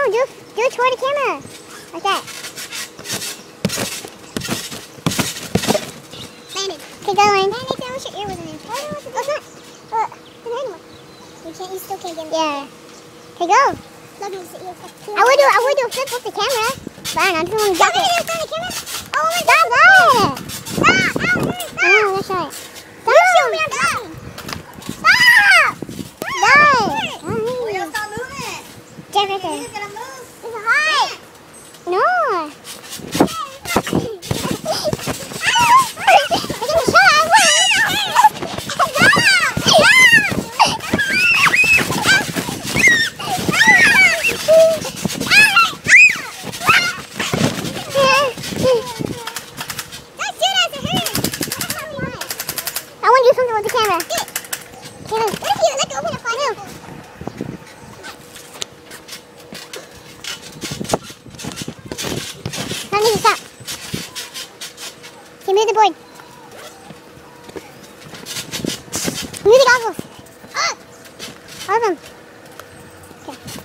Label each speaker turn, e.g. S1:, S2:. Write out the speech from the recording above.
S1: do it toward the camera. Like that. Landed. Keep going. Landed, I wish your ear wasn't in. Oh, it's not. Look, it's an animal. You still can't get it. Yeah. Okay, go. I would do a flip with the camera. But I don't know, I just want to jump it. The camera? Oh my God. Stop! Oh, that's right. Stop! Show me I'm dying. Stop! Stop!
S2: Well, y'all stop moving.
S1: Jump right there.
S2: You're gonna move.
S1: It's hot. No. I want to do something with the camera. What if you let go open it for you? I need to stop. Okay, move the board. Move the goggles. All of them. Okay.